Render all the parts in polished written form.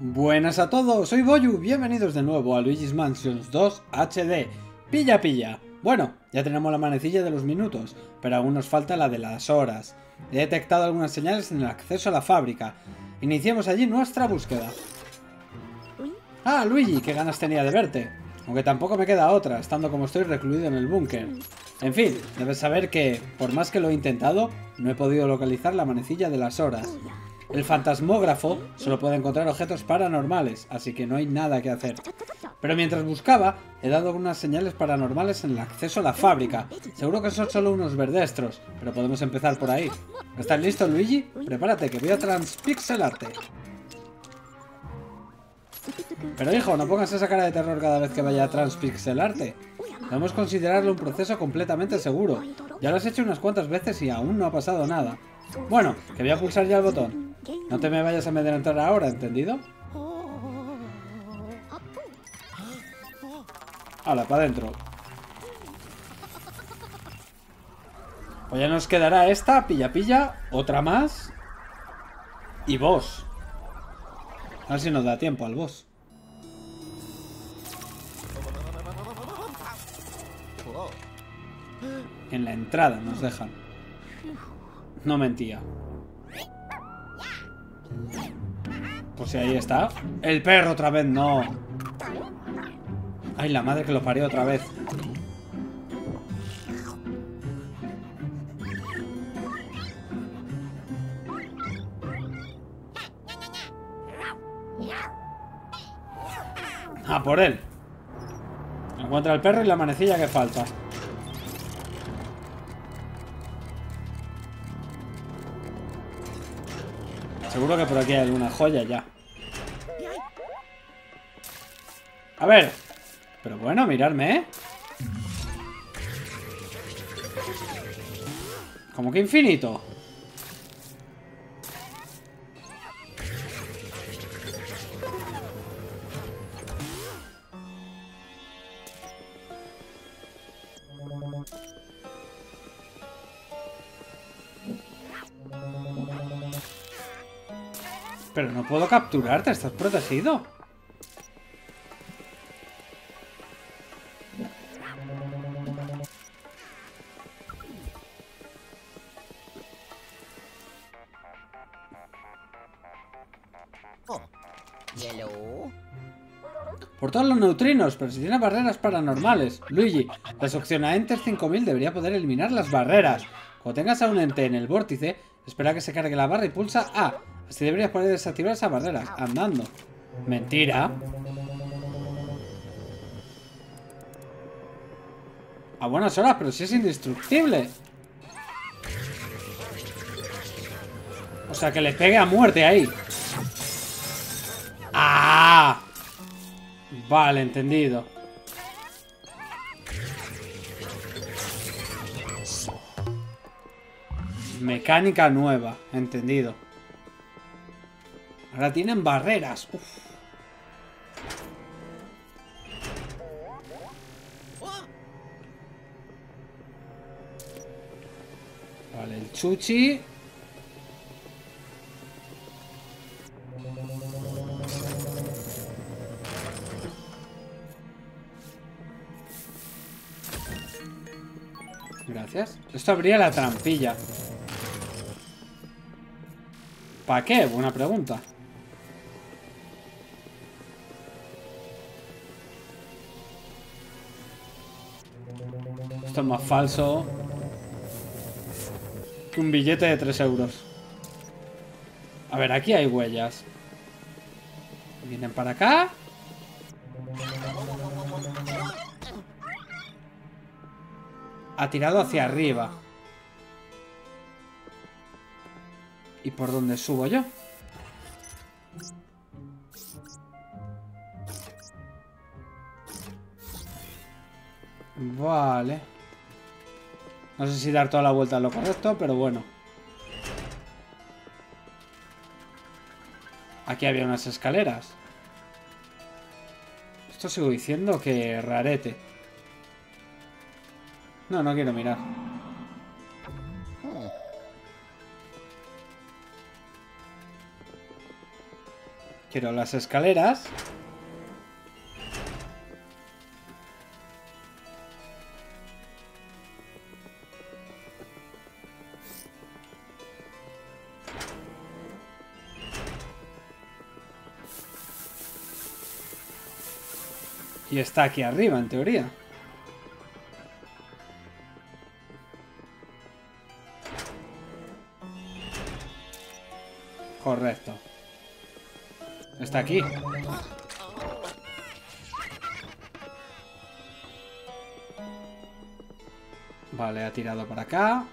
Buenas a todos, soy Boyu, bienvenidos de nuevo a Luigi's Mansion 2 HD. Pilla, pilla. Bueno, ya tenemos la manecilla de los minutos, pero aún nos falta la de las horas. He detectado algunas señales en el acceso a la fábrica. Iniciemos allí nuestra búsqueda. Ah, Luigi, qué ganas tenía de verte. Aunque tampoco me queda otra, estando como estoy recluido en el búnker. En fin, debes saber que, por más que lo he intentado, no he podido localizar la manecilla de las horas. El fantasmógrafo solo puede encontrar objetos paranormales, así que no hay nada que hacer. Pero mientras buscaba, he dado unas señales paranormales en el acceso a la fábrica. Seguro que son solo unos verdestros, pero podemos empezar por ahí. ¿Estás listo, Luigi? Prepárate, que voy a transpixelarte. Pero hijo, no pongas esa cara de terror cada vez que vaya a transpixelarte. Debemos considerarlo un proceso completamente seguro. Ya lo has hecho unas cuantas veces y aún no ha pasado nada. Bueno, que voy a pulsar ya el botón. No te me vayas a amedrentar ahora, ¿entendido? Hala, para adentro. Pues ya nos quedará esta, pilla pilla, otra más. Y boss. A ver si nos da tiempo al boss. En la entrada nos dejan. No mentía. Pues si ahí está. El perro otra vez, no. Ay, la madre que lo parió otra vez. Ah, por él. Encuentra el perro y la manecilla que falta. Seguro que por aquí hay alguna joya ya. A ver. Pero bueno, mirarme, ¿eh? ¿Cómo que infinito? Pero no puedo capturarte, estás protegido. Por todos los neutrinos, pero si tiene barreras paranormales. Luigi, la succión a Enter 5000 debería poder eliminar las barreras. Cuando tengas a un ente en el vórtice, espera que se cargue la barra y pulsa A. Así deberías poder desactivar esas barreras, andando. Mentira. A buenas horas, pero si es indestructible. O sea, que le pegue a muerte ahí. ¡Ah! Vale, entendido. Mecánica nueva, entendido. Ahora tienen barreras. Uf. Vale, el chuchi. Gracias. Esto abría la trampilla. ¿Para qué? Buena pregunta. Esto es más falso que un billete de 3 euros. A ver, aquí hay huellas. Vienen para acá. Ha tirado hacia arriba. ¿Y por dónde subo yo? Vale. No sé si dar toda la vuelta a lo correcto, pero bueno. Aquí había unas escaleras. Esto sigo diciendo que rarete. No, no quiero mirar. Quiero las escaleras. Y está aquí arriba, en teoría. Correcto. Está aquí. Vale, ha tirado para acá.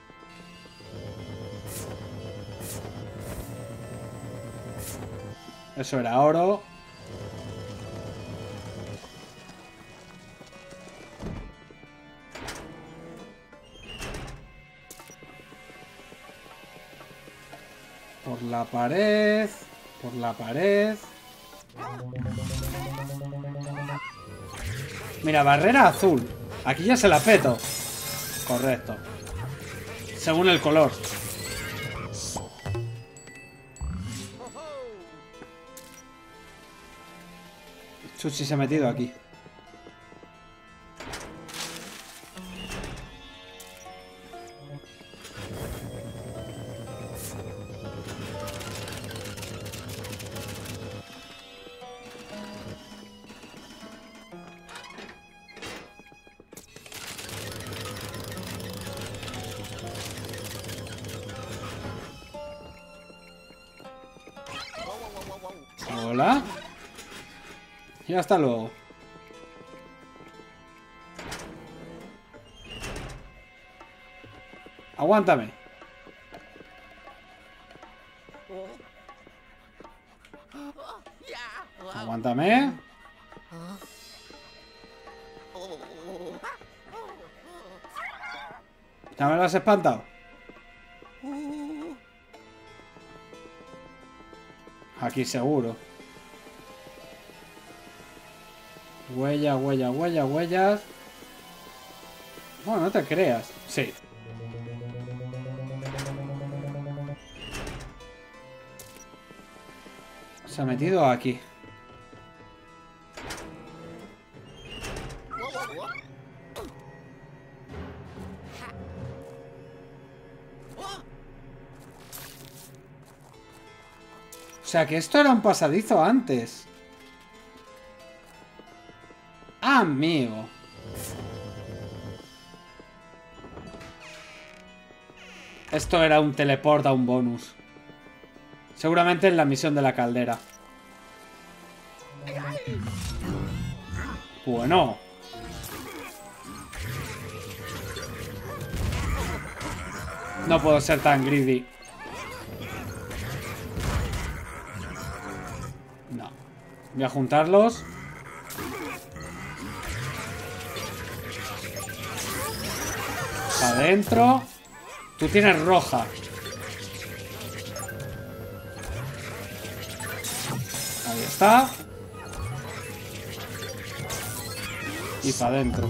Eso era oro. Por la pared. Por la pared. Mira, barrera azul. Aquí ya se la peto. Correcto. Según el color. Chuchi se ha metido aquí. Hola. Y hasta luego. Aguántame. Aguántame. ¿Ya me lo has espantado? Aquí seguro. Huellas, huellas, huellas, huellas. Bueno, no te creas. Sí. Se ha metido aquí. O sea que esto era un pasadizo antes. Amigo. Esto era un teleport a un bonus. Seguramente en la misión de la caldera. Bueno. No puedo ser tan greedy. No. Voy a juntarlos. Para adentro. Tú tienes roja. Ahí está. Y para adentro.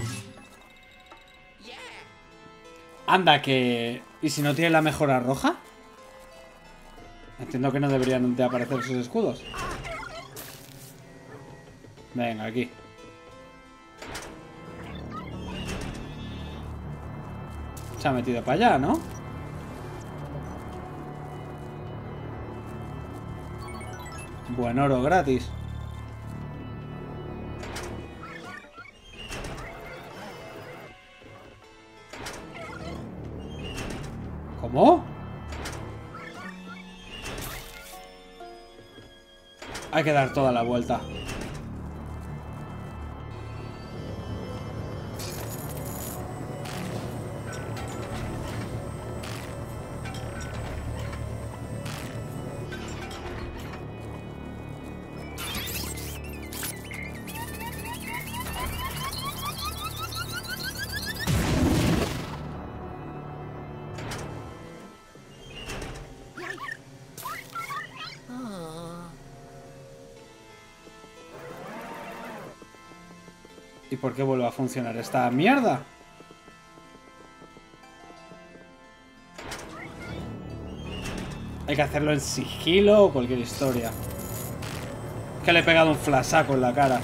Anda, que... ¿Y si no tiene la mejora roja? Entiendo que no deberían de aparecer sus escudos. Venga, aquí. Se ha metido para allá, ¿no? Buen oro gratis. ¿Cómo? Hay que dar toda la vuelta. ¿Y por qué vuelve a funcionar esta mierda? Hay que hacerlo en sigilo o cualquier historia. Que le he pegado un flasaco en la cara.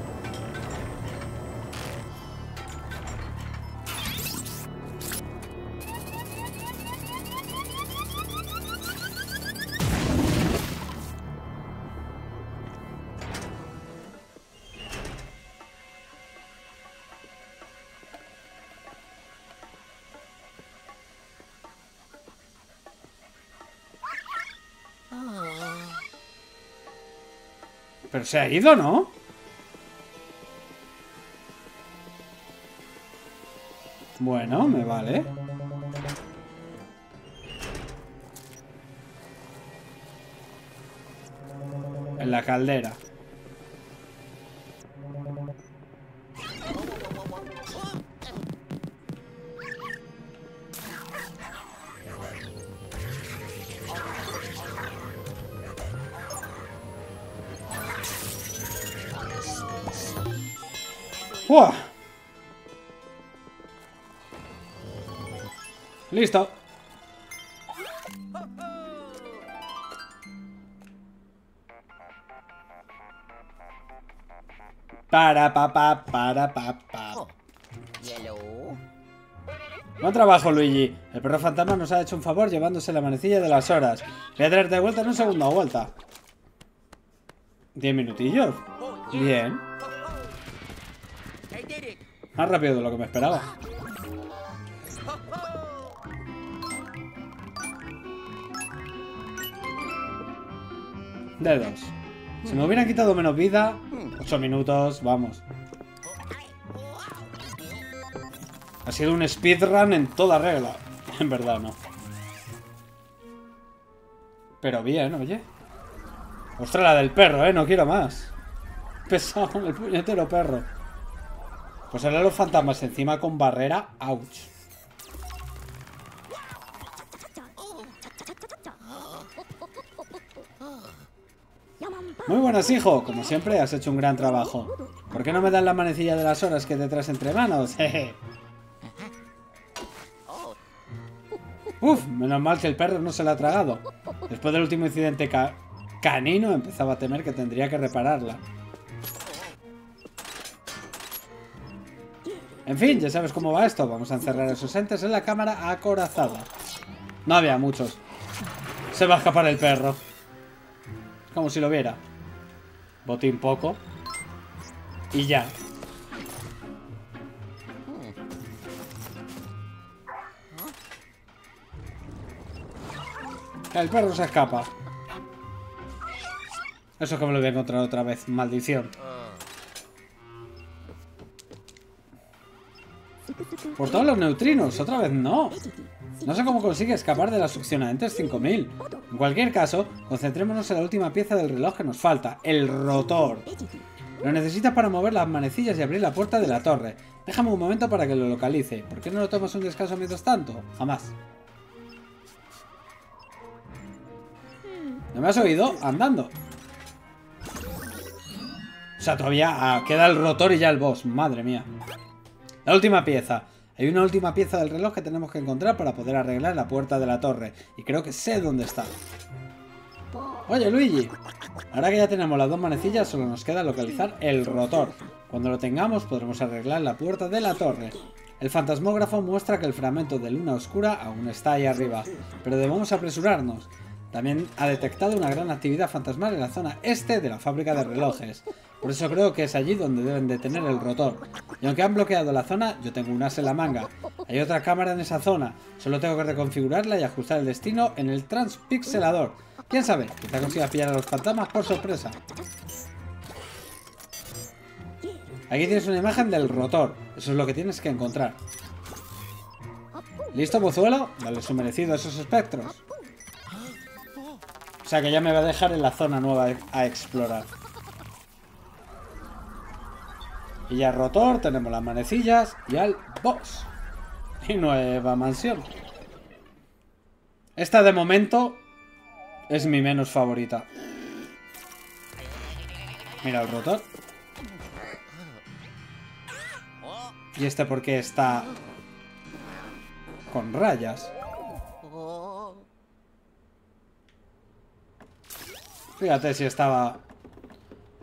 Pero se ha ido, ¿no? Bueno, me vale. En la caldera. ¡Uah! Listo. Para. Buen trabajo, Luigi. El perro fantasma nos ha hecho un favor llevándose la manecilla de las horas. Voy a traerte de vuelta en un segundo. Vuelta. 10 minutillos. Bien. Más rápido de lo que me esperaba. Dedos. Si me hubieran quitado menos vida, 8 minutos, vamos. Ha sido un speedrun en toda regla. En verdad, no. Pero bien, oye. Ostras, la del perro, no quiero más. Pesado con el puñetero perro. Pues ahora los fantasmas encima con barrera. Ouch. Muy buenas, hijo. Como siempre, has hecho un gran trabajo. ¿Por qué no me das la manecilla de las horas que te traes entre manos? Uf, menos mal que el perro no se la ha tragado. Después del último incidente canino, empezaba a temer que tendría que repararla. En fin, ya sabes cómo va esto. Vamos a encerrar a esos entes en la cámara acorazada. No había muchos. Se va a escapar el perro. Como si lo viera. Botín poco. Y ya. El perro se escapa. Eso que me lo voy a encontrar otra vez. Maldición. Por todos los neutrinos. Otra vez no. No sé cómo consigue escapar de la succionantes 5000. En cualquier caso, concentrémonos en la última pieza del reloj que nos falta. El rotor. Lo necesitas para mover las manecillas y abrir la puerta de la torre. Déjame un momento para que lo localice. ¿Por qué no lo tomas un descanso mientras tanto? Jamás. ¿No me has oído? Andando. O sea, todavía queda el rotor y ya el boss. Madre mía. La última pieza. Hay una última pieza del reloj que tenemos que encontrar para poder arreglar la puerta de la torre. Y creo que sé dónde está. Oye, Luigi. Ahora que ya tenemos las dos manecillas, solo nos queda localizar el rotor. Cuando lo tengamos, podremos arreglar la puerta de la torre. El fantasmógrafo muestra que el fragmento de luna oscura aún está ahí arriba. Pero debemos apresurarnos. También ha detectado una gran actividad fantasmal en la zona este de la fábrica de relojes. Por eso creo que es allí donde deben de tener el rotor. Y aunque han bloqueado la zona, yo tengo un as en la manga. Hay otra cámara en esa zona. Solo tengo que reconfigurarla y ajustar el destino en el transpixelador. ¿Quién sabe? Quizá consiga pillar a los fantasmas por sorpresa. Aquí tienes una imagen del rotor. Eso es lo que tienes que encontrar. ¿Listo, mozuelo? Dale su merecido a esos espectros. O sea que ya me va a dejar en la zona nueva a explorar. Y ya rotor, tenemos las manecillas y al boss. Y nueva mansión. Esta de momento es mi menos favorita. Mira el rotor. Y este porque está con rayas. Fíjate si estaba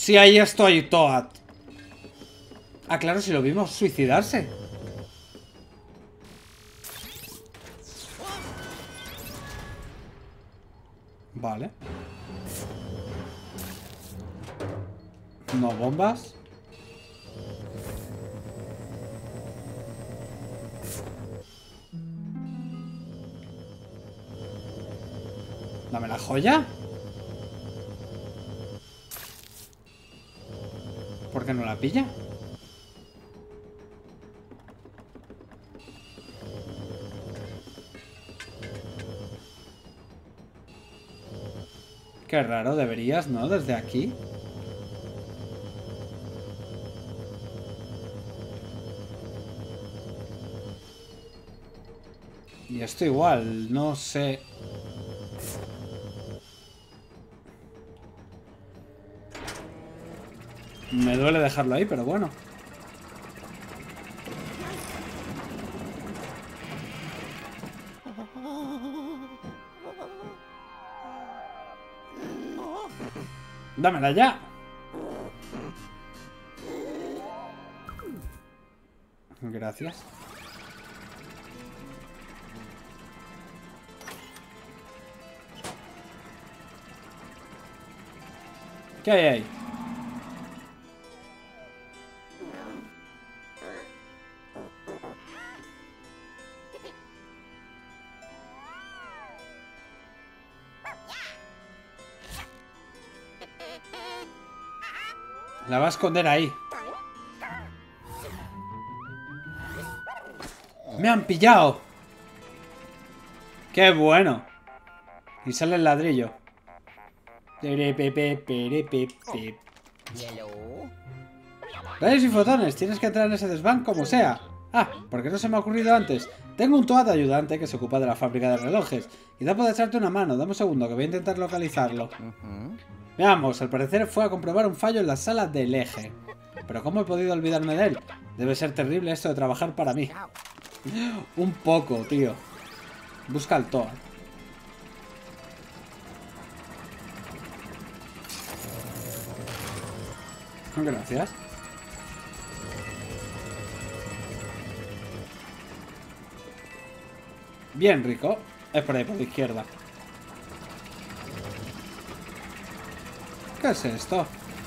Sí, ahí estoy, Toad. Ah, claro, si lo vimos suicidarse. Vale. No bombas. Dame la joya. ¿Por qué no la pilla? Qué raro, deberías, ¿no? Desde aquí. Y esto igual, no sé. Me duele dejarlo ahí, pero bueno. ¡Dámela ya! Gracias. ¿Qué hay ahí? La va a esconder ahí. ¡Me han pillado! ¡Qué bueno! Y sale el ladrillo. Rayos y fotones, tienes que entrar en ese desván como sea. Ah, ¿por qué no se me ha ocurrido antes? Tengo un Toad ayudante que se ocupa de la fábrica de relojes. Quizá pueda echarte una mano. Dame un segundo que voy a intentar localizarlo. Veamos, al parecer fue a comprobar un fallo en la sala del eje. Pero ¿cómo he podido olvidarme de él? Debe ser terrible esto de trabajar para mí. Un poco, tío. Busca al Toad. Gracias. Bien, Rico. Es por ahí, por la izquierda. ¿Qué es esto?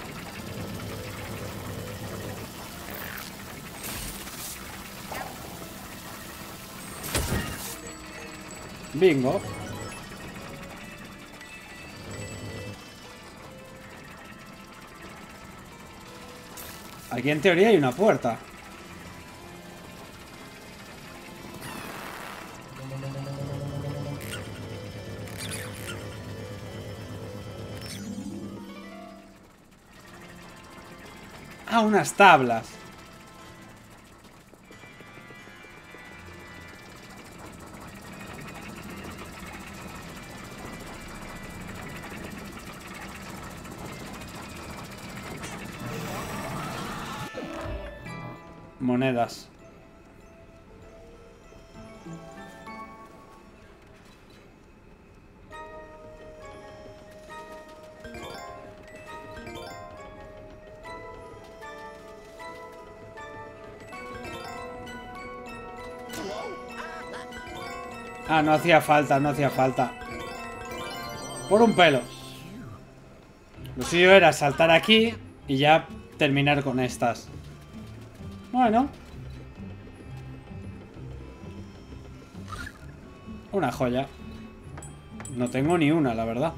Bingo. Aquí en teoría hay una puerta. Ah, unas tablas. Monedas. Ah, no hacía falta, no hacía falta. Por un pelo. Lo suyo era saltar aquí y ya terminar con estas. Bueno. Una joya. No tengo ni una, la verdad.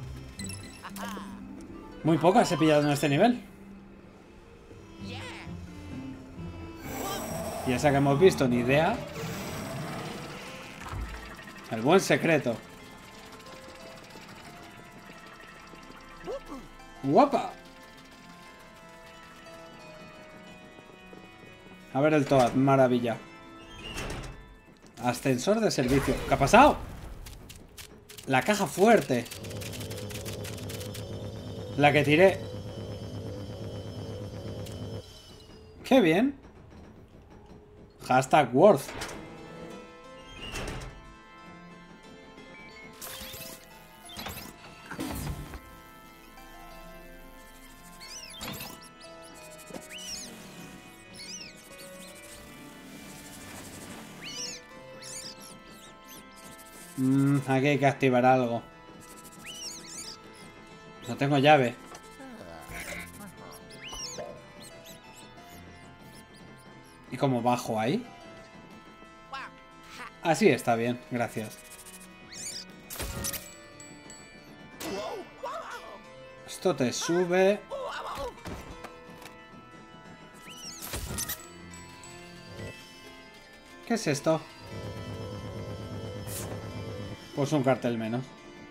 Muy pocas he pillado en este nivel. Y esa que hemos visto, ni idea. El buen secreto. ¡Guapa! A ver el Toad, maravilla. Ascensor de servicio. ¿Qué ha pasado? La caja fuerte. La que tiré. ¡Qué bien! Hashtag worth. Aquí hay que activar algo. No tengo llave. ¿Y cómo bajo ahí? Así está bien, gracias. Esto te sube. ¿Qué es esto? Pues un cartel menos.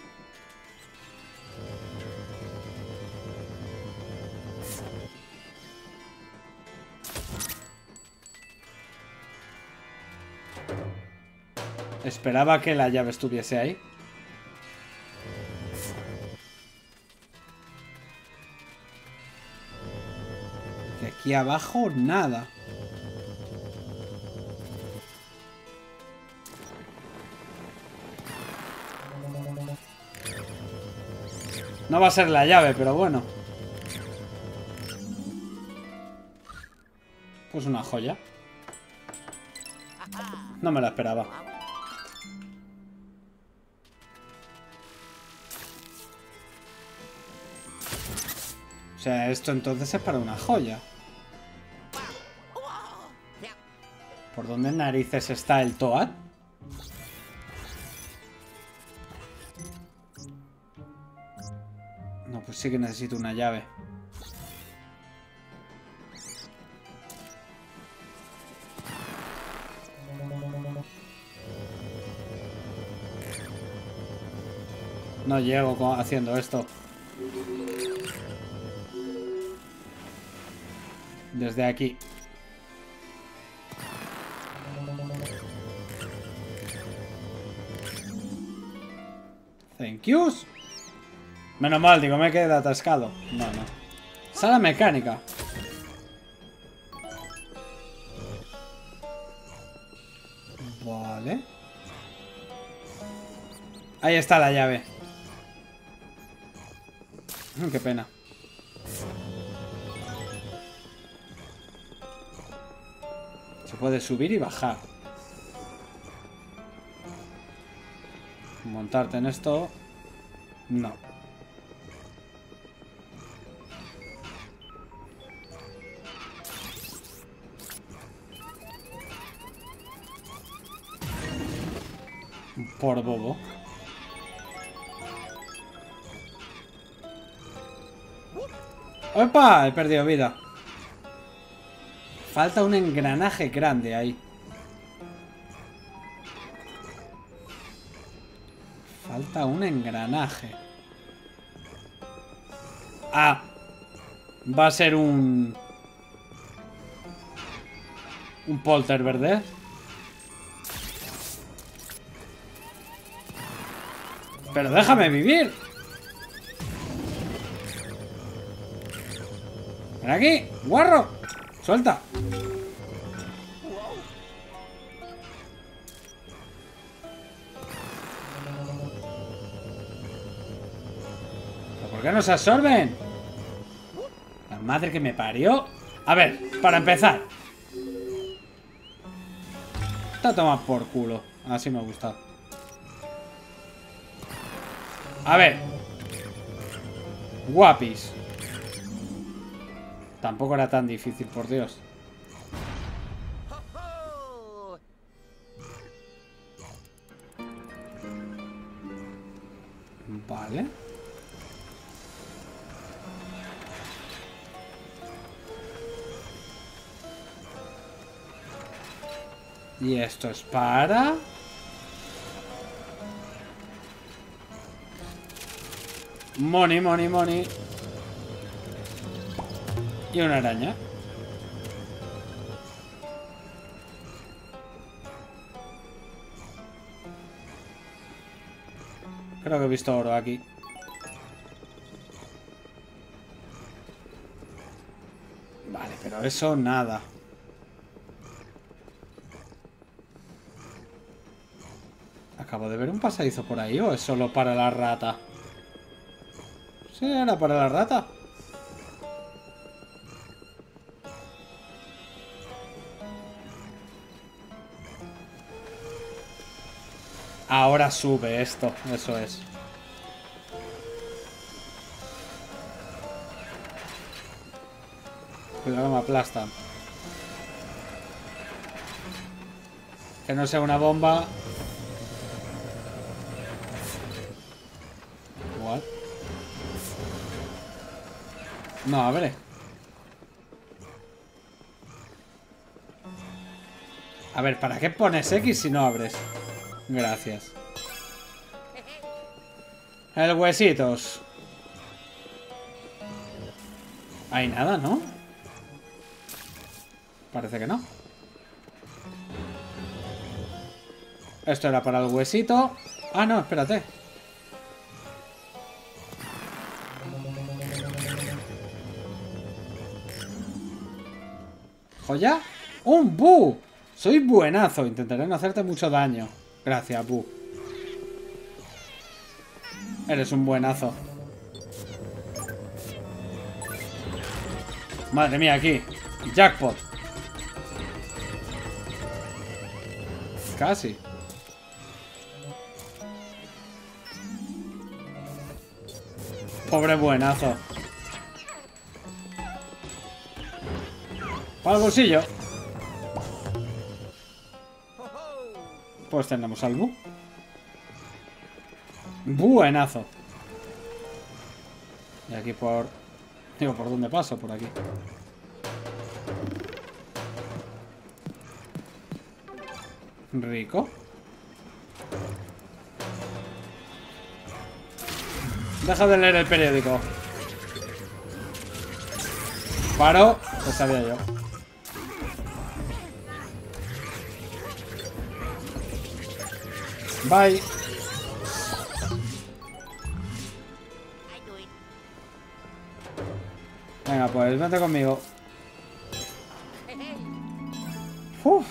Esperaba que la llave estuviese ahí. Y aquí abajo nada. No va a ser la llave, pero bueno. Pues una joya. No me la esperaba. O sea, esto entonces es para una joya. ¿Por dónde narices está el Toad? No, pues sí que necesito una llave. No llego haciendo esto. Desde aquí. Thank yous. Menos mal, digo, me quedé atascado. No, no. Sala mecánica. Vale. Ahí está la llave. Qué pena. Se puede subir y bajar. Montarte en esto. No. Por bobo. ¡Opa! He perdido vida. Falta un engranaje grande ahí. Falta un engranaje. Ah. Va a ser un polter, ¿verdad? Pero déjame vivir. Ven aquí, guarro. Suelta. ¿Por qué no se absorben? La madre que me parió. A ver, para empezar. Está tomado por culo. Así me gusta. A ver. Guapis. Tampoco era tan difícil, por Dios. Vale. Y esto es para... Money, money, money. Y una araña. Creo que he visto oro aquí. Vale, pero eso nada. ¿Acabo de ver un pasadizo por ahí o es solo para la rata? Sí, era para la rata. Ahora sube esto, eso es. Cuidado que me aplastan. Que no sea una bomba. What? No abre. A ver, ¿para qué pones X si no abres? Gracias. El huesitos. Hay nada, ¿no? Parece que no. Esto era para el huesito. Ah, no, espérate. ¿Joya? ¡Un Bu! Soy buenazo. Intentaré no hacerte mucho daño. Gracias, Bu. Eres un buenazo. Madre mía, aquí. Jackpot. Casi. Pobre buenazo. Para el bolsillo. Pues tenemos al Bu. Buenazo. Y aquí por... Digo, ¿por dónde paso? Por aquí. Rico. Deja de leer el periódico. Paro. Lo sabía yo. Bye. Venga, pues vente conmigo. Uf.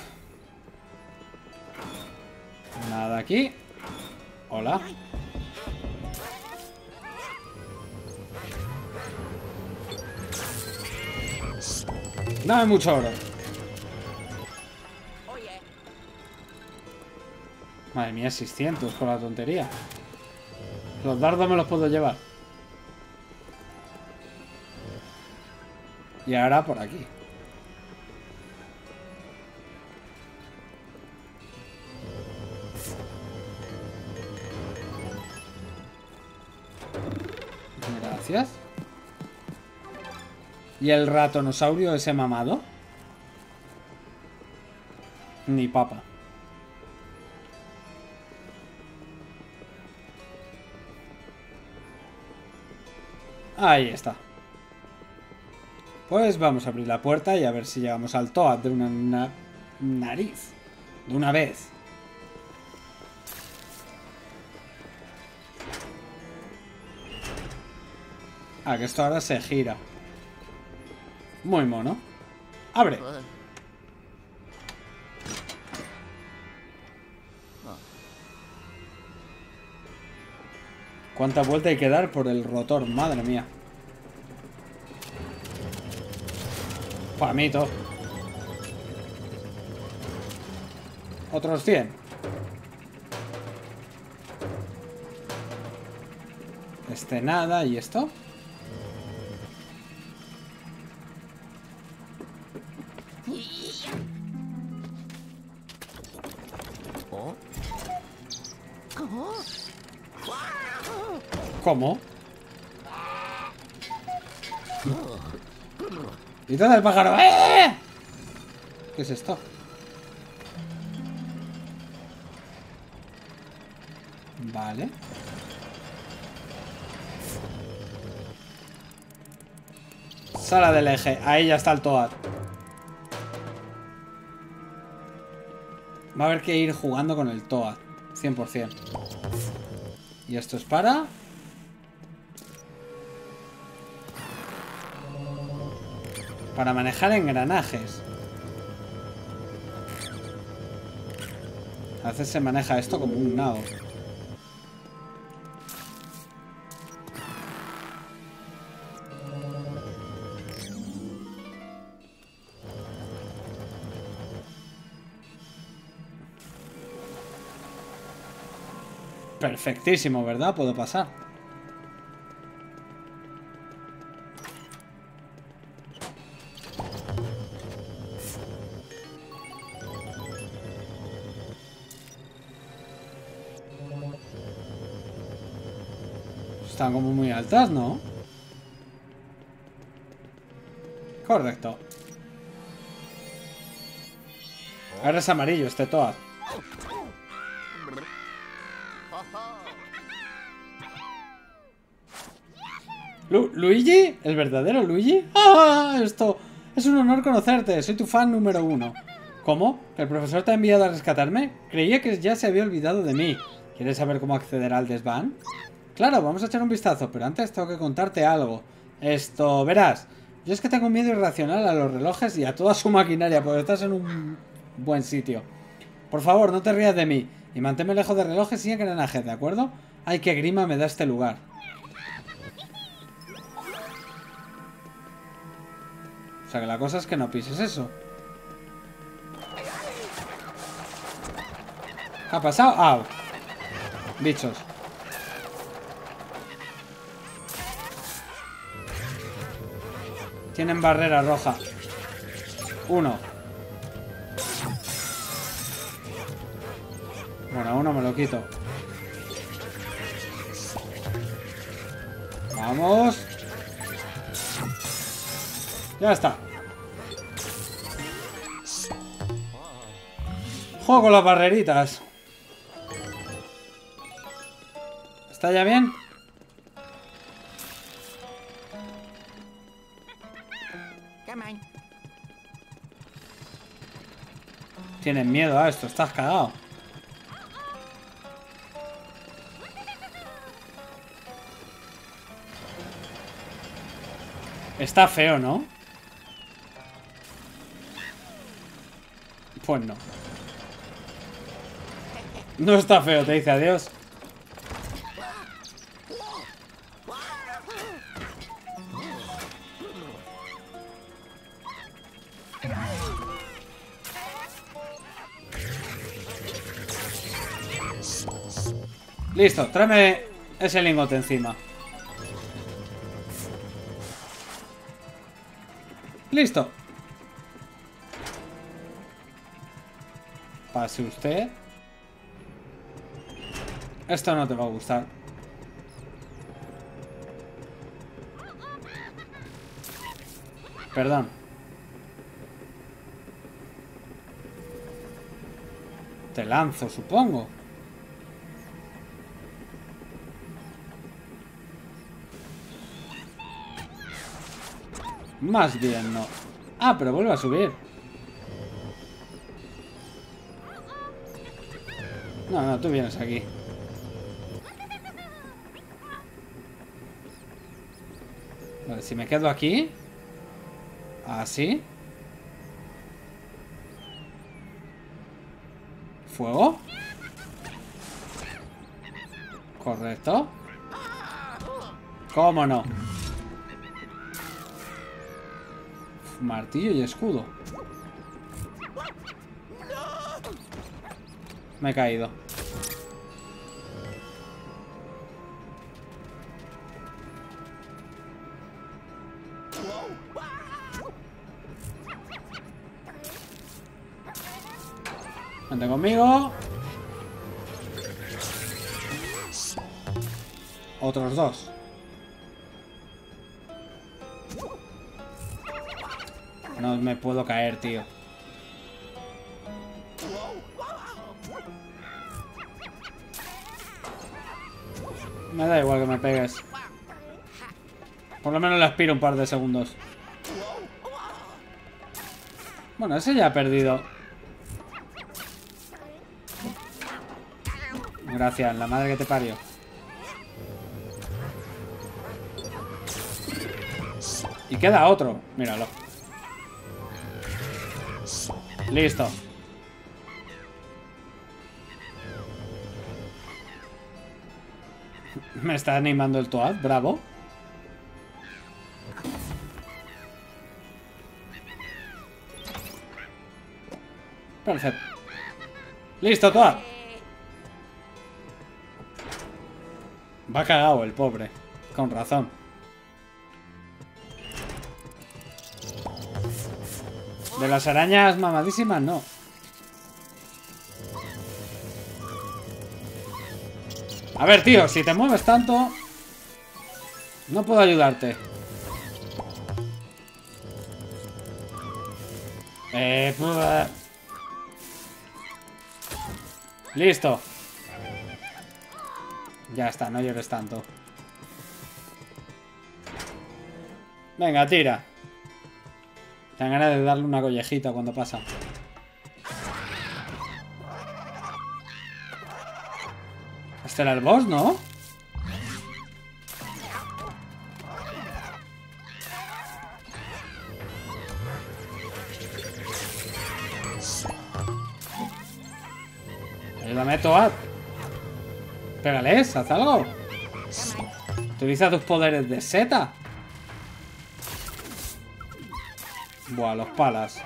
Nada aquí. Hola. Dame mucho oro. Madre mía, 600 con la tontería. Los dardos me los puedo llevar. Y ahora por aquí. Gracias. ¿Y el ratonosaurio ese mamado? Ni papa. Ahí está. Pues vamos a abrir la puerta y a ver si llegamos al Toad de una nariz. De una vez. Ah, que esto ahora se gira. Muy mono. Abre. ¿Cuánta vuelta hay que dar por el rotor? Madre mía. Para mí todo. Otros 100. Este nada. ¿Y esto? ¿Cómo? ¿Y dónde el pájaro? ¡Eh! ¿Qué es esto? Vale. Sala del eje. Ahí ya está el Toad. Va a haber que ir jugando con el Toad. 100%. Y esto es para... Para manejar engranajes. A veces se maneja esto como un nado. Perfectísimo, ¿verdad? Puedo pasar. Están como muy altas, ¿no? Correcto. Ahora es amarillo este Toad. ¿Luigi? ¿El verdadero Luigi? ¡Ah! Esto es un honor conocerte. Soy tu fan número 1. ¿Cómo? ¿Que el profesor te ha enviado a rescatarme? Creía que ya se había olvidado de mí. ¿Quieres saber cómo acceder al desván? Claro, vamos a echar un vistazo, pero antes tengo que contarte algo. Esto, verás. Yo es que tengo miedo irracional a los relojes y a toda su maquinaria, porque estás en un buen sitio. Por favor, no te rías de mí. Y manténme lejos de relojes y engranajes, ¿de acuerdo? Ay, qué grima me da este lugar. O sea que la cosa es que no pises eso. ¿Qué ha pasado? Ah, bichos. Tienen barrera roja. 1. Bueno, 1 me lo quito. Vamos. Ya está. Juego con las barreritas. ¿Está ya bien? Tienen miedo a esto, estás cagado. Está feo, ¿no? Pues no. No está feo, te dice adiós. Listo, tráeme ese lingote encima. Listo. Pase usted. Esto no te va a gustar. Perdón. Te lanzo, supongo. Más bien no. Ah, pero vuelve a subir. No, no, tú vienes aquí. Vale, si me quedo aquí. Así. Fuego. Correcto. ¿Cómo no? Martillo y escudo. Me he caído. Vente conmigo. Otros 2. No me puedo caer, tío. Me da igual que me pegues. Por lo menos le aspiro un par de segundos. Bueno, ese ya ha perdido. Gracias, la madre que te parió. Y queda otro. Míralo. Listo. Me está animando el Toad, bravo. Perfecto. Listo, Toad. Va cagado el pobre. Con razón. De las arañas mamadísimas, no. A ver, tío, si te mueves tanto... No puedo ayudarte. Listo. Ya está, no llores tanto. Venga, tira. Tengo ganas de darle una collejita cuando pasa. Este era el boss, ¿no? Ayúdame, Toad. Pégales, haz algo. Utiliza tus poderes de seta. Buah, los palas.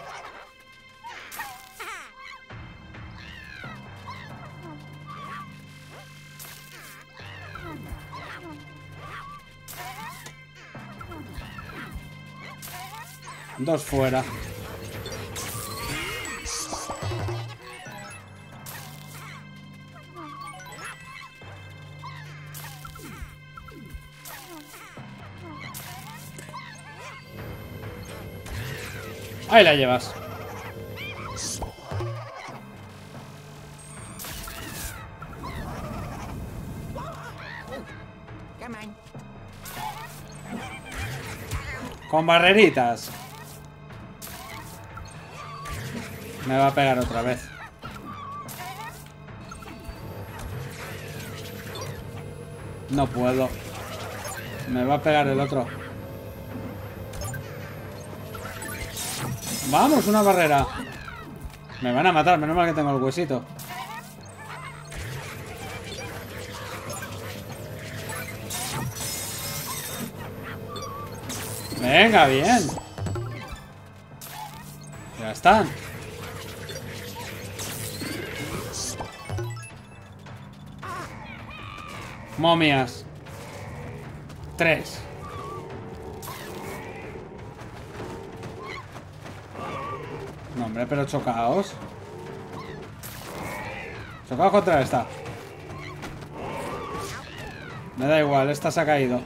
Dos fuera. Ahí la llevas. Con barreritas. Me va a pegar otra vez. No puedo. Me va a pegar el otro. Vamos, una barrera. Me van a matar, menos mal que tengo el huesito. Venga, bien. Ya están. Momias. 3. No, hombre, pero chocaos. Chocaos contra esta. Me da igual, esta se ha caído.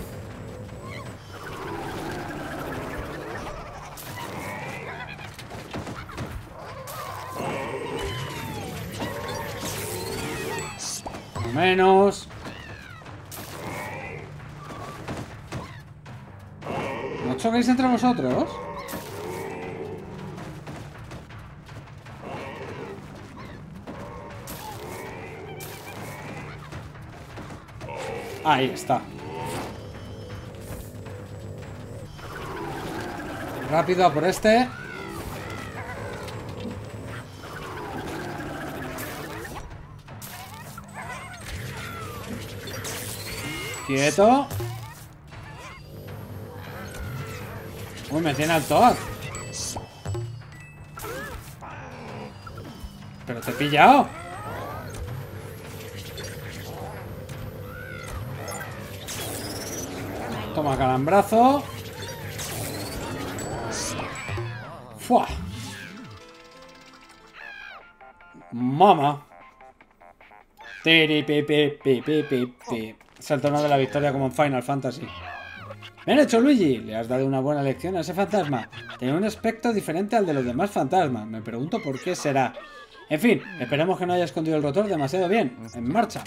Menos. ¿No choquéis entre vosotros? Ahí está. Rápido a por este. Quieto. Uy, me tiene al Toad. Pero te he pillado. Toma calambrazo. ¡Fua! Mama. Tiri, pi, pi, pi, pi, pi, pi. Es el tono de la victoria como en Final Fantasy. Bien hecho, Luigi. Le has dado una buena lección a ese fantasma. Tiene un aspecto diferente al de los demás fantasmas. Me pregunto por qué será. En fin, esperemos que no haya escondido el rotor demasiado bien. En marcha.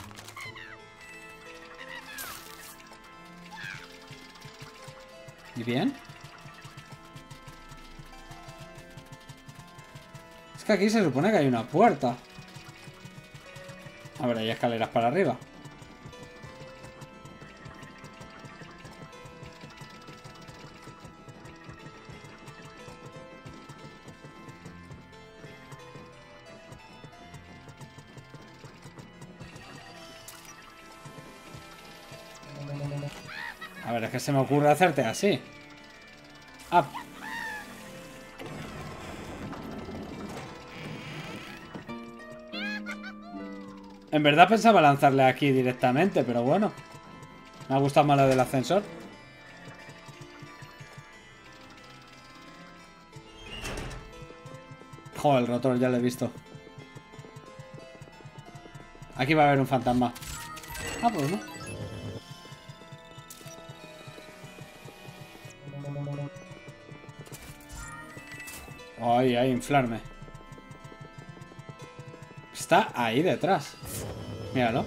¿Y bien? Es que aquí se supone que hay una puerta. A ver, hay escaleras para arriba. A ver, es que se me ocurre hacerte así. Ah. En verdad pensaba lanzarle aquí directamente, pero bueno. Me ha gustado más lo del ascensor. Joder, el rotor, ya lo he visto. Aquí va a haber un fantasma. Ah, pues no. Ay, ay, inflarme. Está ahí detrás. Míralo.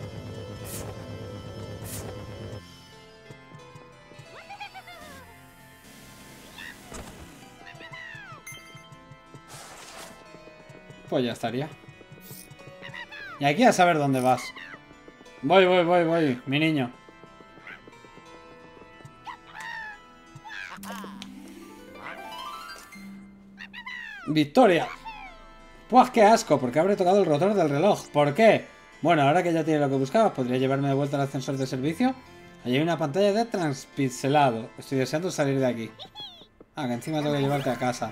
Pues ya estaría. Y aquí a saber dónde vas. Voy, mi niño. ¡Victoria! Pues qué asco, porque habré tocado el rotor del reloj. ¿Por qué? Bueno, ahora que ya tiene lo que buscabas, ¿podría llevarme de vuelta al ascensor de servicio? Allí hay una pantalla de transpixelado. Estoy deseando salir de aquí. Ah, que encima tengo que llevarte a casa.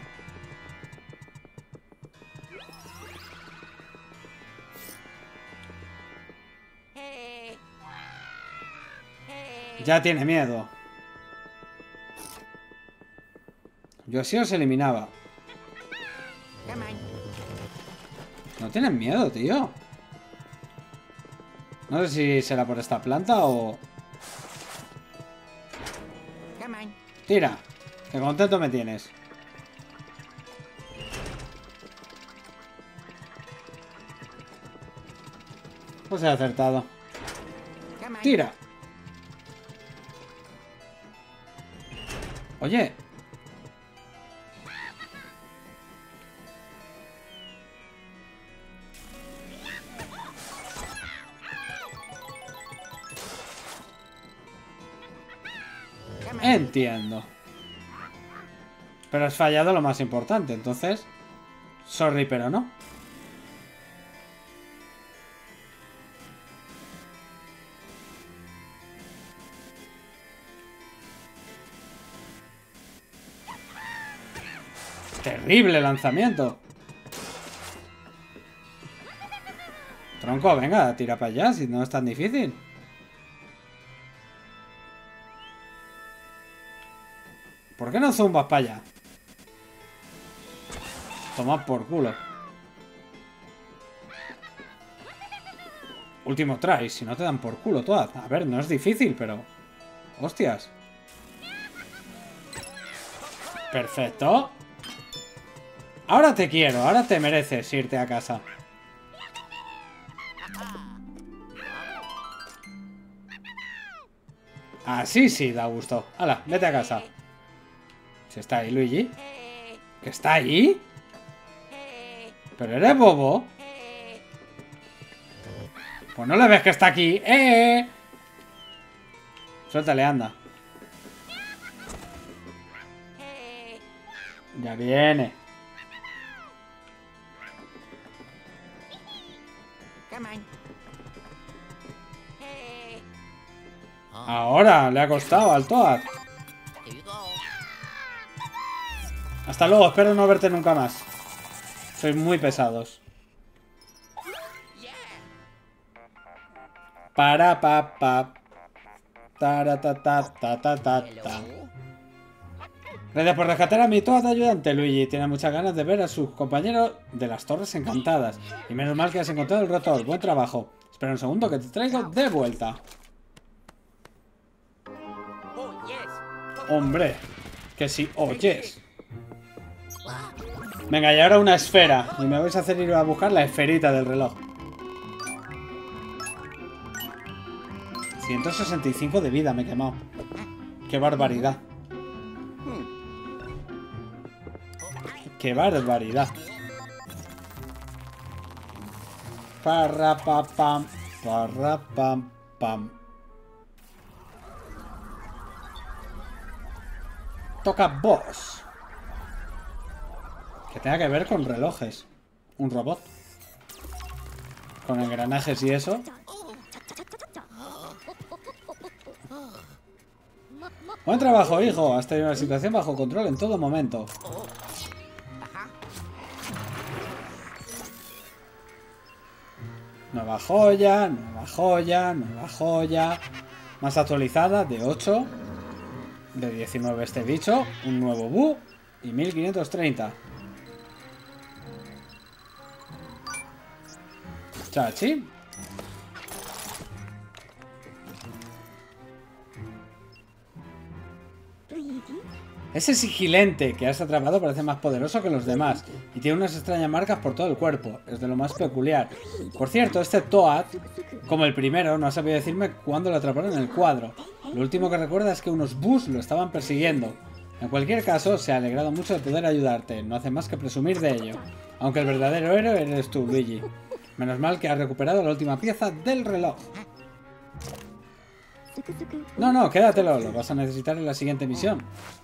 Ya tiene miedo. Yo así os eliminaba. No tienen miedo, tío. No sé si será por esta planta o... Tira. Que contento me tienes. Pues he acertado. Tira. Oye. Entiendo. Pero has fallado lo más importante, entonces... Sorry, pero no. Terrible lanzamiento. Tronco, venga, tira para allá, si no es tan difícil. ¿Por qué no zumbas para allá? Toma por culo. Último try, si no te dan por culo todas. A ver, no es difícil, pero... Hostias. Perfecto. Ahora te quiero, ahora te mereces irte a casa. Así sí, da gusto. Hala, vete a casa. ¿Si está ahí, Luigi? ¿Que está ahí? ¿Pero eres bobo? Pues no le ves que está aquí. Suéltale, anda. Ya viene. Ahora, le ha costado al Toad. Hasta luego, espero no verte nunca más. Sois muy pesados. Para pa pa. Tara ta ta ta ta ta ta. Gracias por rescatar a mi Toad ayudante, Luigi. Tiene muchas ganas de ver a sus compañeros de las Torres Encantadas. Y menos mal que has encontrado el rotor. Buen trabajo. Espera un segundo que te traigo de vuelta. Hombre, que sí, oyes. Venga, y ahora una esfera. Y me vais a hacer ir a buscar la esferita del reloj. 165 de vida me he quemado. Qué barbaridad. Qué barbaridad. Parra pa pam. Parra pam pam. Toca boss. Que tenga que ver con relojes. Un robot. Con engranajes y eso. Buen trabajo, hijo. Has tenido la situación bajo control en todo momento. Nueva joya, nueva joya, nueva joya. Más actualizada, de 8. De 19 este bicho. Un nuevo bu. Y 1530. Chachi. Ese sigilente que has atrapado parece más poderoso que los demás y tiene unas extrañas marcas por todo el cuerpo. Es de lo más peculiar. Por cierto, este Toad, como el primero, no ha sabido decirme cuándo lo atraparon en el cuadro. Lo último que recuerda es que unos bus lo estaban persiguiendo. En cualquier caso, se ha alegrado mucho de poder ayudarte. No hace más que presumir de ello. Aunque el verdadero héroe eres tú, Luigi. Menos mal que has recuperado la última pieza del reloj. No, quédatelo. Lo vas a necesitar en la siguiente misión.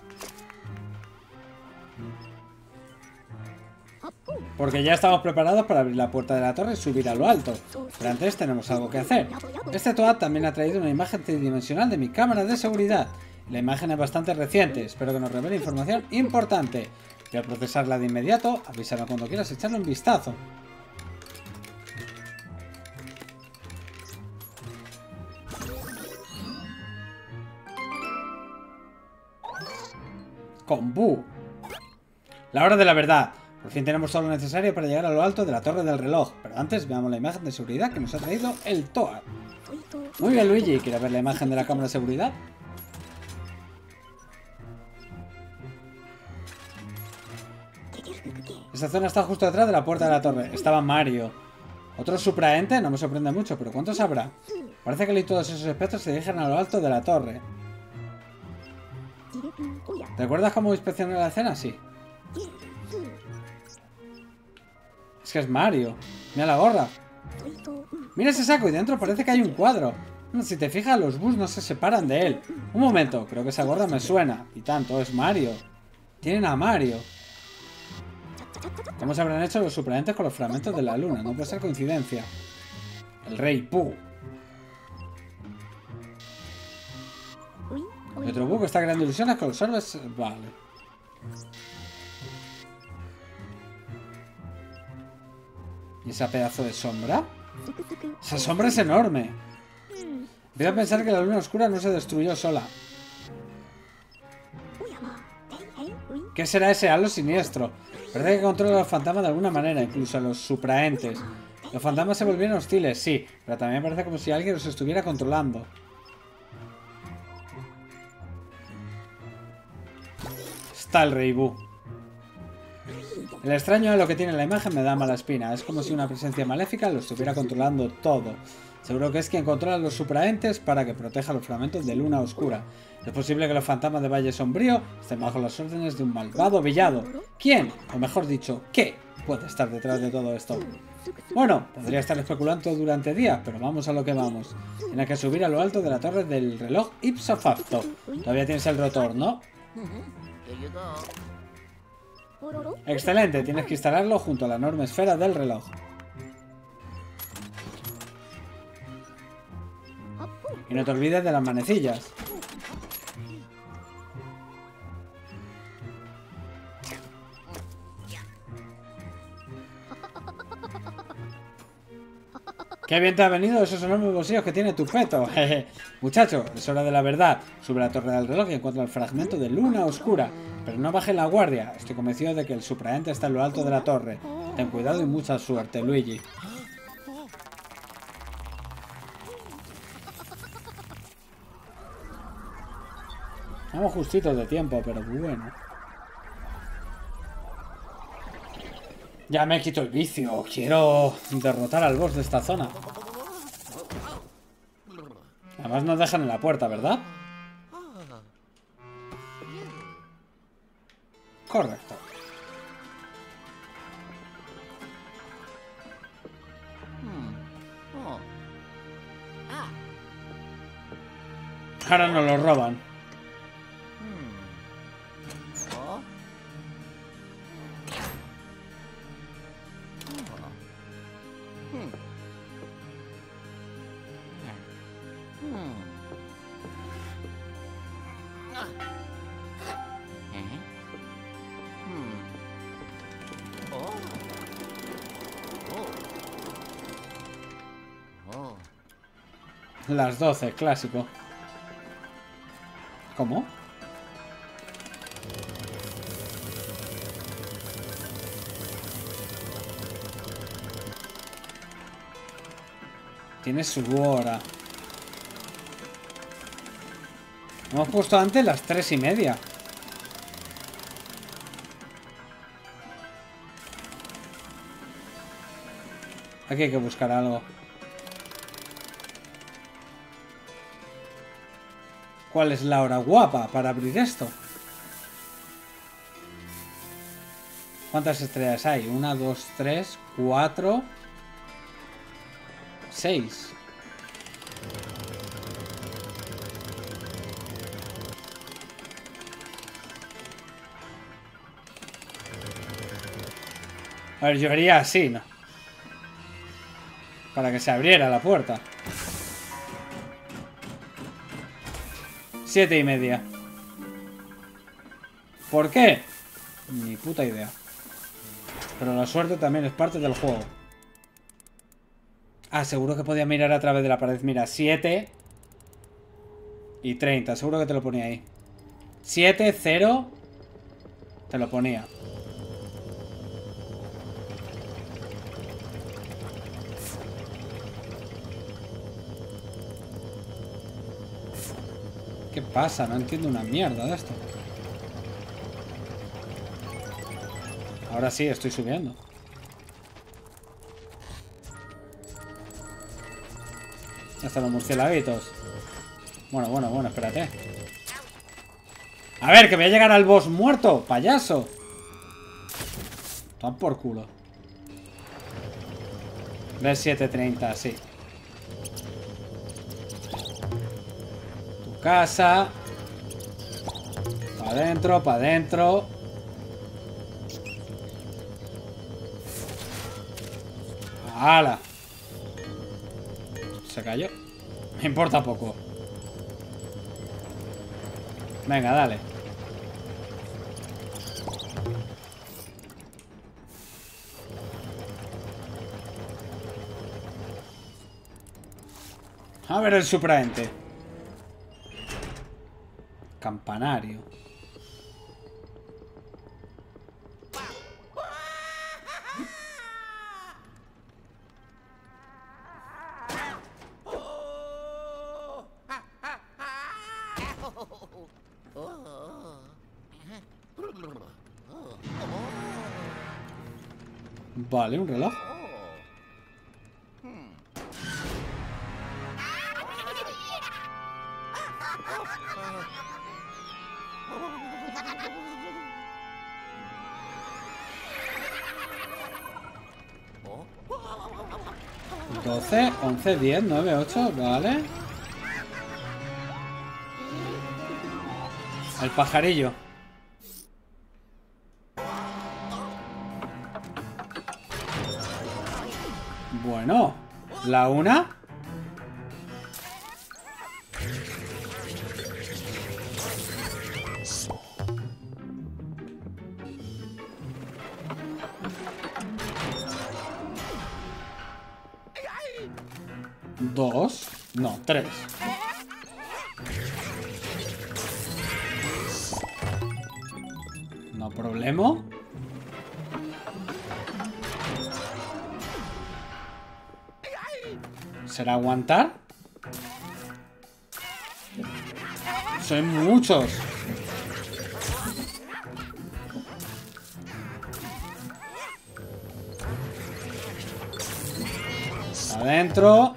Porque ya estamos preparados para abrir la puerta de la torre y subir a lo alto. Pero antes tenemos algo que hacer. Este Toad también ha traído una imagen tridimensional de mi cámara de seguridad. La imagen es bastante reciente. Espero que nos revele información importante. Voy a procesarla de inmediato. Avísame cuando quieras echarle un vistazo. Con Bu. La hora de la verdad. Por fin tenemos todo lo necesario para llegar a lo alto de la torre del reloj. Pero antes veamos la imagen de seguridad que nos ha traído el Toad. Muy bien, Luigi. ¿Quieres ver la imagen de la cámara de seguridad? Esta zona está justo detrás de la puerta de la torre. Estaba Mario. Otro supraente, no me sorprende mucho, pero ¿cuántos habrá? Parece que todos esos espectros se dirigen a lo alto de la torre. ¿Recuerdas cómo inspeccioné la escena? Sí. Es que es Mario. Mira la gorra. Mira ese saco y dentro parece que hay un cuadro. Si te fijas, los bus no se separan de él. Un momento, creo que esa gorra me suena. Y tanto, es Mario. Tienen a Mario. ¿Cómo se habrán hecho los supraentes con los fragmentos de la luna? No puede ser coincidencia. El rey Pooh. Y otro bug está creando ilusiones con los orbes. Vale. ¿Y esa pedazo de sombra? Esa sombra es enorme. Voy a pensar que la luna oscura no se destruyó sola. ¿Qué será ese halo siniestro? Parece que controla a los fantasmas de alguna manera, incluso a los supraentes. Los fantasmas se volvieron hostiles, sí, pero también parece como si alguien los estuviera controlando. Está el Rey Boo. El extraño de lo que tiene la imagen me da mala espina. Es como si una presencia maléfica lo estuviera controlando todo. Seguro que es quien controla a los supraentes para que proteja los fragmentos de luna oscura. Es posible que los fantasmas de Valle Sombrío estén bajo las órdenes de un malvado villano. ¿Quién? O mejor dicho, ¿qué puede estar detrás de todo esto? Bueno, podría estar especulando durante días, pero vamos a lo que vamos. Tienes que subir a lo alto de la torre del reloj ipso facto. Todavía tienes el rotor, ¿no? Excelente, tienes que instalarlo junto a la enorme esfera del reloj. Y no te olvides de las manecillas. ¡Qué bien te ha venido esos enormes bolsillos que tiene tu peto! Jeje. Muchacho, es hora de la verdad. Sube a la torre del reloj y encuentra el fragmento de luna oscura. Pero no bajes la guardia. Estoy convencido de que el supraente está en lo alto de la torre. Ten cuidado y mucha suerte, Luigi. Vamos justitos de tiempo, pero bueno. Ya me quito el vicio. Quiero derrotar al boss de esta zona. Además nos dejan en la puerta, ¿verdad? Correcto. Ahora nos lo roban. Las 12, clásico. ¿Cómo? Tiene su hora. Hemos puesto antes las 3:30. Aquí hay que buscar algo. ¿Cuál es la hora guapa para abrir esto? ¿Cuántas estrellas hay? 1, 2, 3, 4, 6. A ver, yo haría así, ¿no? Para que se abriera la puerta. 7:30. ¿Por qué? Ni puta idea. Pero la suerte también es parte del juego. Ah, seguro que podía mirar a través de la pared. Mira, 7:30. Seguro que te lo ponía ahí. 7, 0. Te lo ponía. ¿Qué pasa? No entiendo una mierda de esto. Ahora sí, estoy subiendo. Hasta los murciélaguitos. Bueno, espérate. A ver, que voy a llegar al boss muerto, payaso. Toma por culo. Ves 7:30, sí. Tu casa. Pa' adentro, pa' adentro. ¡Hala! Se cayó. Me importa poco. Venga, dale. A ver el supraente. Campanario. Vale, un reloj. ¿12, 11, 10, 9, 8? Vale. El pajarillo. Bueno, la una. Dos. No, 3. No problema. ¿Será aguantar? Son muchos. Adentro.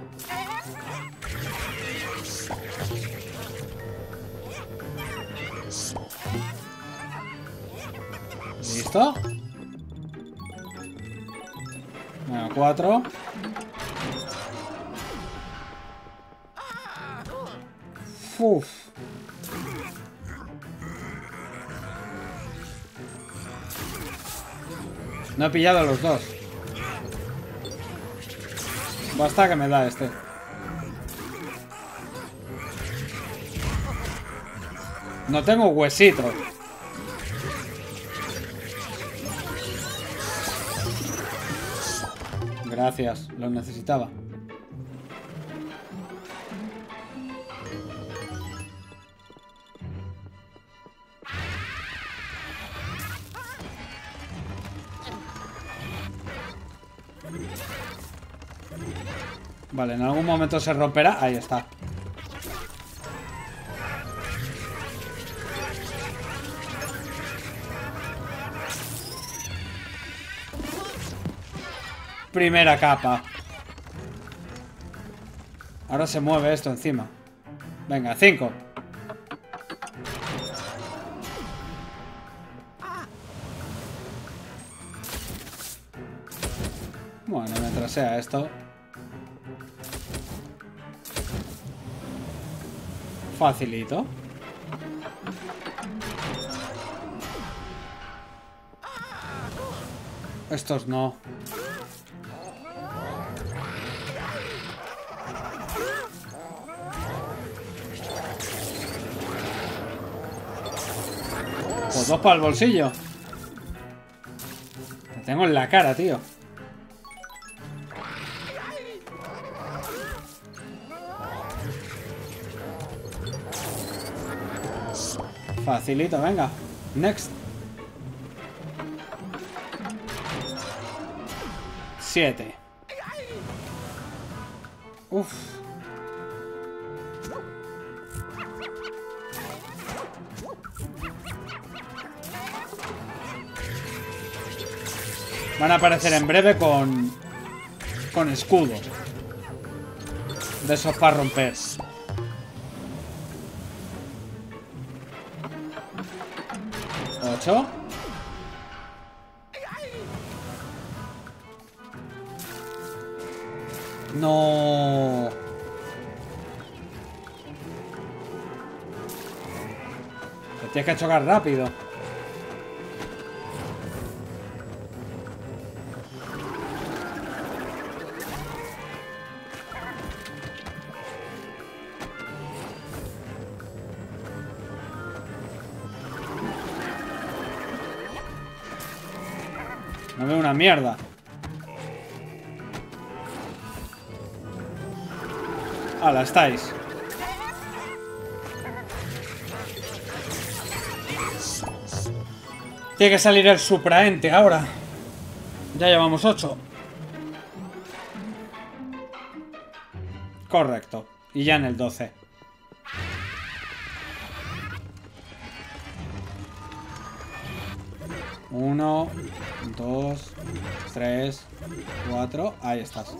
¿Listo? Bueno, 4. Uf. No he pillado a los dos. Basta que me da este. No tengo huesito. Gracias, lo necesitaba. Vale, en algún momento se romperá. Ahí está. Primera capa. Ahora se mueve esto encima. Venga, 5. Bueno, mientras sea esto. Facilito. Estos no. Pues 2 para el bolsillo. Lo tengo en la cara, tío. Facilito, venga. Next. 7. Uf. Van a aparecer en breve con escudo. De esos para romper. ¿8? No. Te tienes que chocar rápido. No veo una mierda. ¡Hala, estáis! Tiene que salir el supraente ahora. Ya llevamos 8. Correcto. Y ya en el 12. Uno, 2, 3, 4. Ahí estás.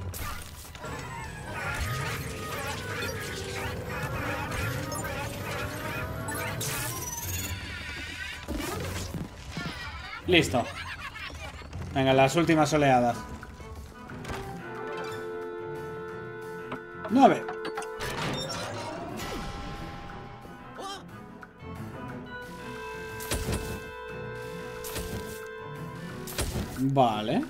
Listo. Venga, las últimas oleadas. 9. Vale.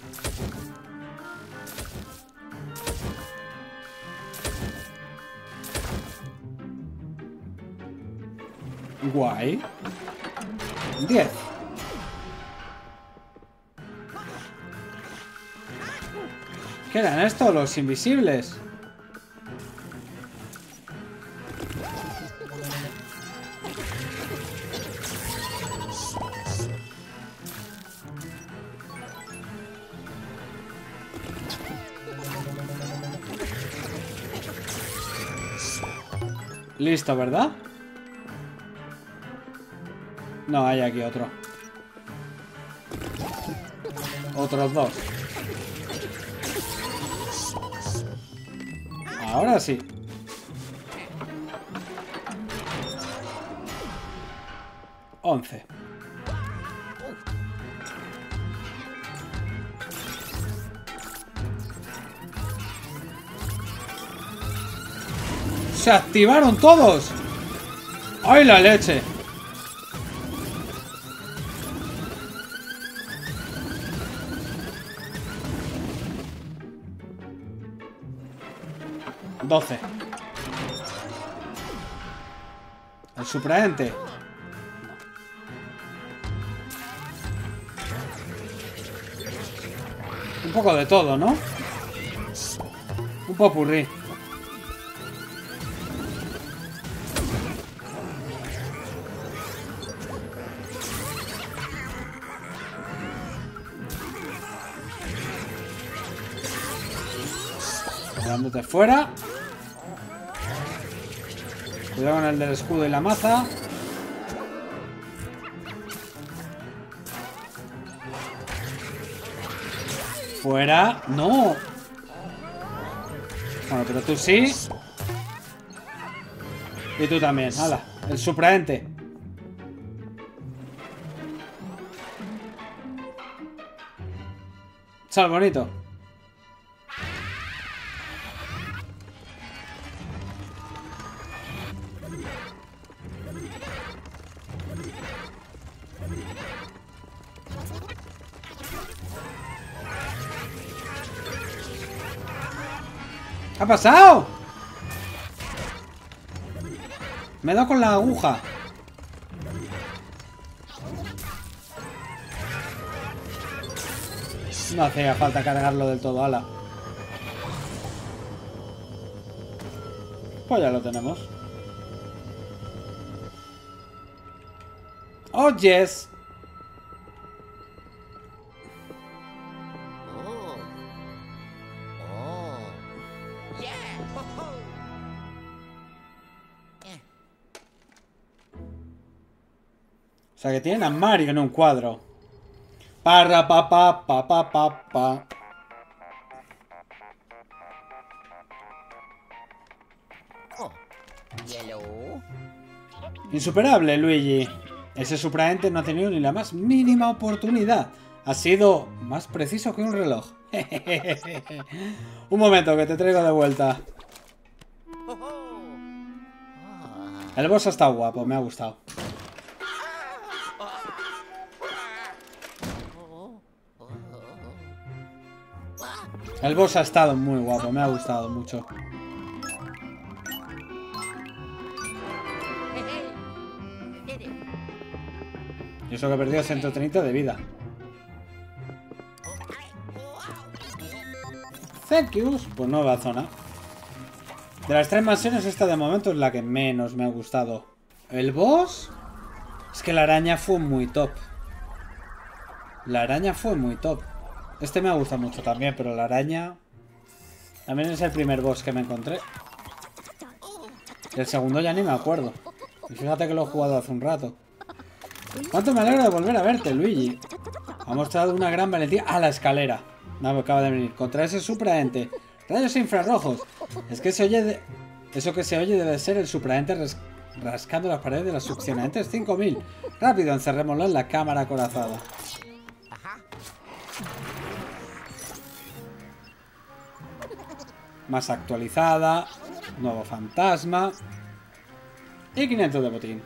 Guay. 10. ¿Qué eran estos? Los invisibles. Listo, ¿verdad? No, hay aquí otro. Otros 2. Ahora sí. Once. ¡Se activaron todos! ¡Ay, la leche! $12. El supraente. Un poco de todo, ¿no? Un popurrí. Dándote fuera. Cuidado con el del escudo y la maza. Fuera. ¡No! Bueno, pero tú sí. Y tú también. ¡Hala! El supraente. Sal bonito. ¿Qué ha pasado? Me he dado con la aguja. No hacía falta cargarlo del todo, ala. Pues ya lo tenemos. ¡Oh, yes! O sea que tienen a Mario en un cuadro. Parra pa pa pa pa pa pa. Insuperable, Luigi. Ese supraente no ha tenido ni la más mínima oportunidad. Ha sido más preciso que un reloj. Un momento, que te traigo de vuelta. El boss está guapo, me ha gustado. El boss ha estado muy guapo, me ha gustado mucho. Y eso que he perdido 130 de vida. Thank you. Pues nueva zona. De las 3 mansiones, esta de momento es la que menos me ha gustado. ¿El boss? Es que la araña fue muy top. La araña fue muy top. Este me ha gustado mucho también, pero la araña... También es el primer boss que me encontré. El segundo ya ni me acuerdo. Y fíjate que lo he jugado hace un rato. ¿Cuánto me alegro de volver a verte, Luigi? Ha mostrado una gran valentía a la escalera. No, acaba de venir. Contra ese supraente. Rayos infrarrojos. Es que se oye de... Eso que se oye debe ser el supraente rascando las paredes de las succionantes 5000. Rápido, encerrémoslo en la cámara acorazada. Más actualizada. Nuevo fantasma. Y 500 de botín.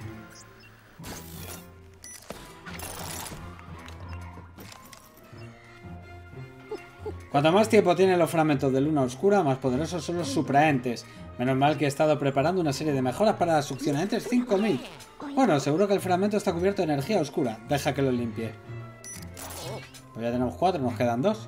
Cuanto más tiempo tienen los fragmentos de luna oscura, más poderosos son los supraentes. Menos mal que he estado preparando una serie de mejoras para las succionantes 5000. Bueno, seguro que el fragmento está cubierto de energía oscura. Deja que lo limpie. Pues ya tenemos 4, nos quedan 2.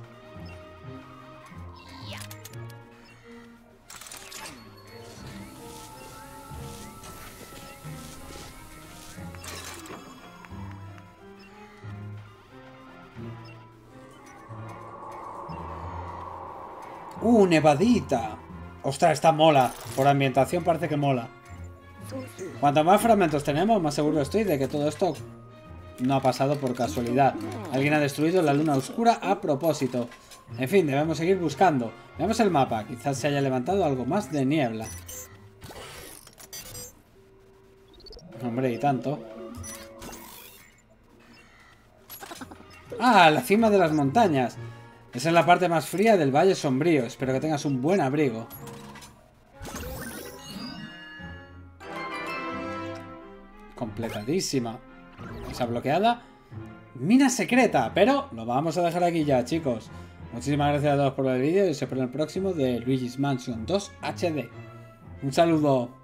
Nevadita. Ostras, está mola. Por ambientación parece que mola. Cuanto más fragmentos tenemos, más seguro estoy de que todo esto no ha pasado por casualidad. Alguien ha destruido la luna oscura a propósito. En fin, debemos seguir buscando. Veamos el mapa. Quizás se haya levantado algo más de niebla. Hombre, y tanto. ¡Ah! La cima de las montañas. Esa es la parte más fría del Valle Sombrío. Espero que tengas un buen abrigo. Completadísima. Esa bloqueada. Mina secreta. Pero lo vamos a dejar aquí ya, chicos. Muchísimas gracias a todos por ver el vídeo y os espero en el próximo de Luigi's Mansion 2 HD. Un saludo.